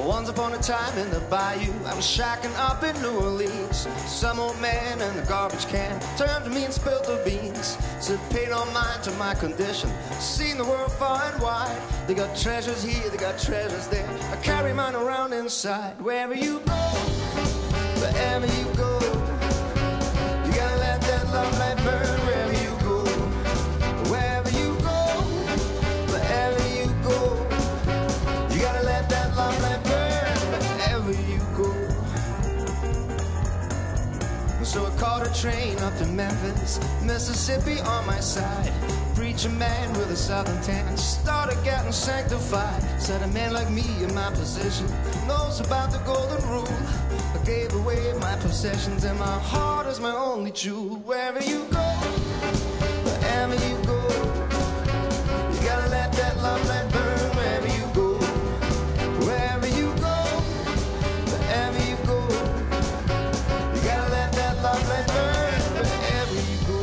Once upon a time in the bayou, I was shacking up in New Orleans. Some old man in a garbage can turned to me and spilled the beans. Said, pay no mind to my condition, seen the world far and wide. They got treasures here, they got treasures there. I carry mine around inside. Wherever you go, wherever you go, you gotta let that love light burn. Wherever you go, wherever you go, wherever you go, you gotta let that love light burn. Wherever you go. So I caught a train up to Memphis, Mississippi on my side. Preacher man with a southern tan started getting sanctified. Said a man like me in my position knows about the golden rule. I gave away my possessions and my heart is my only jewel. Wherever you go, wherever you go, you gotta let that love light burn. Wherever you go, wherever you go, wherever you go, you gotta let that love light burn. Wherever you go.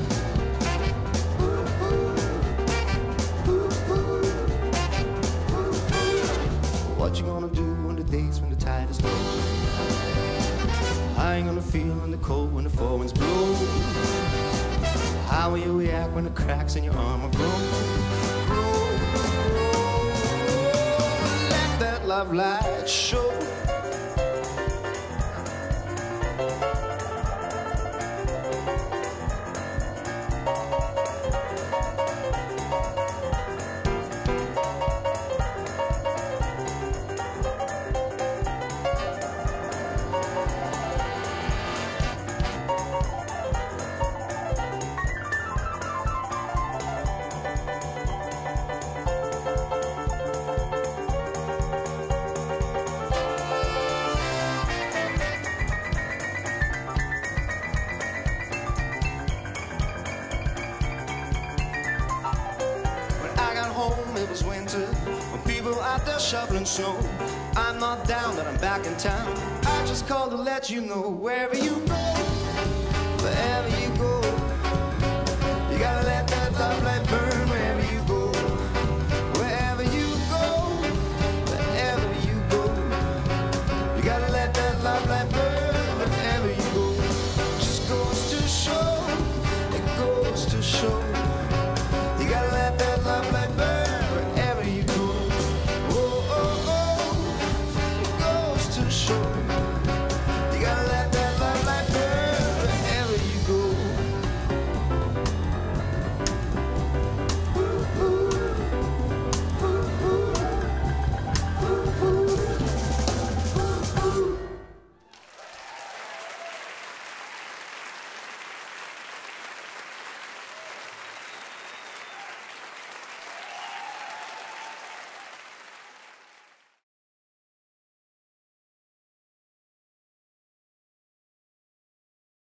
What you gonna do on the days when the tide is low? How you gonna feel in the cold when the four winds blow? How will you react when the cracks in your armor grow? Let that love light show. It was winter, when people out there shoveling snow. I'm not down, but I'm back in town. I just called to let you know. Wherever you go, wherever you go, you gotta let that love light burn.